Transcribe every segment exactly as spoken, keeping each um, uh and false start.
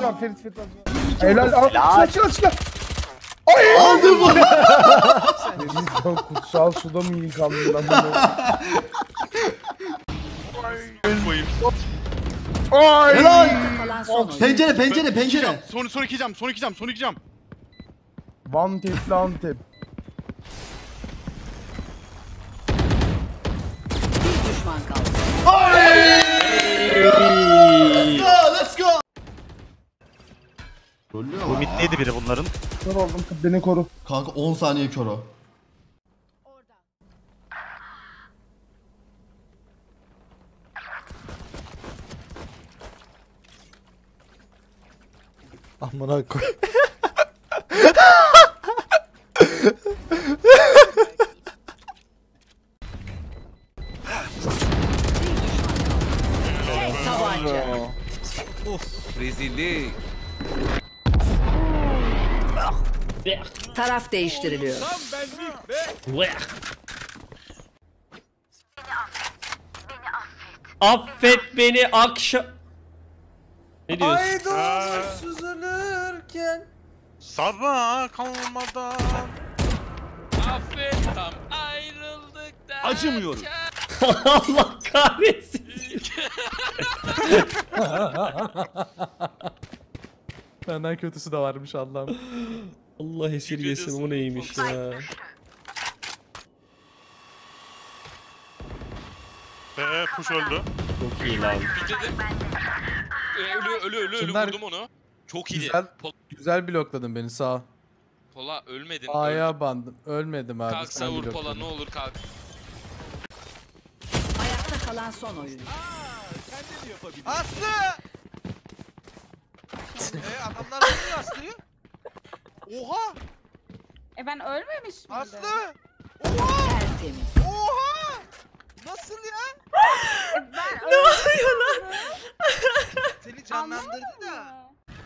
var Ferit Ferit var. Helal al. Çıkar çıkar çıkar. Ay! Aldım bunu. Sen kutsal suda mı yıkandın lan bunu? Ay! Helal. Son Pencere pencere pencere. Son son iki cam, son iki cam, son iki cam. One tap lan tap. bir düşman kaldı. Let's go, let's go. Rollüyor Bu ama. mid neydi biri bunların? Kör oldum, beni koru. Kanka on saniye kör o. Amına koy. Tabanca. Uf, rezillik. Taraf değiştiriliyor. Affet beni akşam. Ne diyorsun? Süzülürken. Sabah kalmadan. Affet tam ayrıldık derken. Acımıyorum. Allah kahretsin. Benden kötüsü de varmış Allah'ım. Allah esirgesin, bu neymiş ya. Eee push öldü. Çok iyi lan. Bitirdim. Ee, ölü ölü ölü ölü Şunlar- vurdum onu. Çok iyi. Güzel. Pol Güzel blokladın beni sağ ol. Pola ölmedin. A'ya bandım. Ölmedim abi. Kalk sen savur Pola blokladın. ne olur kalk. Ayakta kalan son oyuncu. Aslı! Eee adamlar nasıl Aslı'yı? Oha! E ben ölmemiş miydim? Aslı! Oha! Tertemiz. Oha! Nasıl ya? E ben ne oluyor lan? Seni canlandırdı da.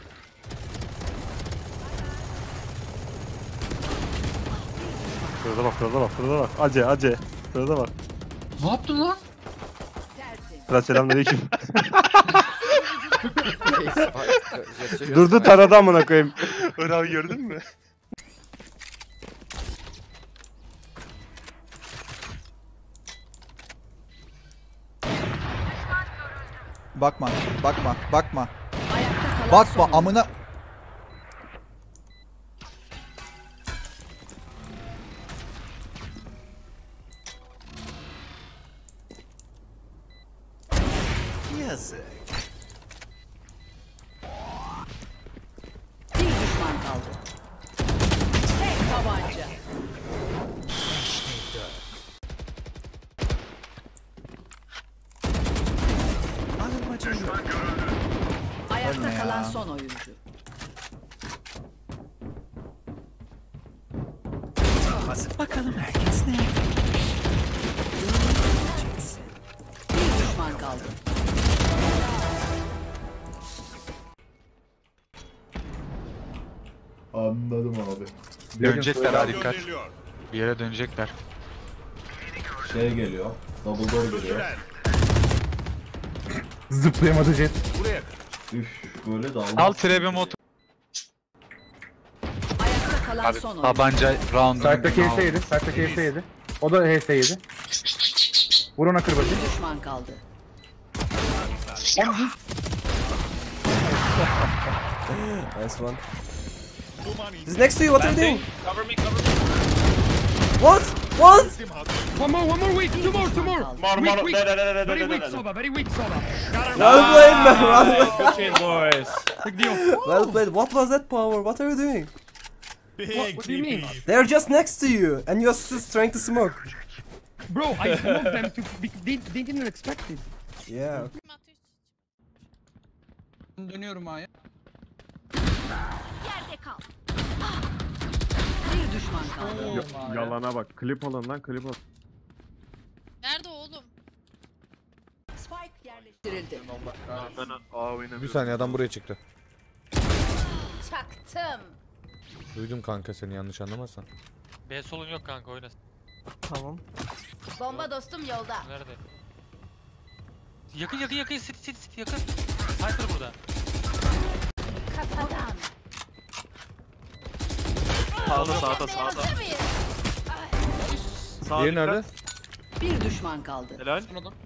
Şurada bak, şurada bak, şurada bak. Acı, acı. Şurada bak. Ne yaptın lan? Tertemiz. Kral selamünaleyküm. Durdu taradı amına koyayım. Öyle abi gördün mü? Bakma, bakma, bakma. Ayakta kalan Bakma son oyuncu. amına. Bir düşman kaldı. Tek tabanca. Ayakta ya. kalan son oyuncu. Bir düşman kaldı. Anladım abi. Dönecekler ha, dikkat. Bir yere dönecekler. Şey geliyor. Double door geliyor. Zıplayamadı jet. Üf böyle daldı. Al trebe motor. Ayakta kalan son oyuncu. Tabanca round. Site'daki H S yedi, site'daki H S yedi. O da H S yedi. Vur ona kırbacı. Bir düşman kaldı. Nice one. He's next to you, what are you doing? Cover me cover me. What? What? One more, one more week, two more, two more. Mar mar. Very weak Soba, very weak Soba. Well played man, well played. Good shit boys. Big deal. Well played. What was that power? What are you doing? What, what do you mean? They're just next to you and you're just trying to smoke. Bro, I smoked them to... They, they didn't expect it. Yeah. Dönüyorum A'ya. Yerde kal. Bir düşman kaldı. Yalana bak. Klip alın lan, klip al. Nerede oğlum? Spike yerleştirildi. Bir saniye adam buraya çıktı. Çaktım. Duydum kanka seni yanlış anlamazsan. B solun yok kanka, oynasın. Tamam. Bomba dostum yolda. Nerede? Yakın yakın yakın, sit sit sit yakın. Sniper burada. Sağda sağda sağda. Hazır mıyız? Sağ Diğeri dikkat. nerede? Bir düşman kaldı. Helal. Son adam.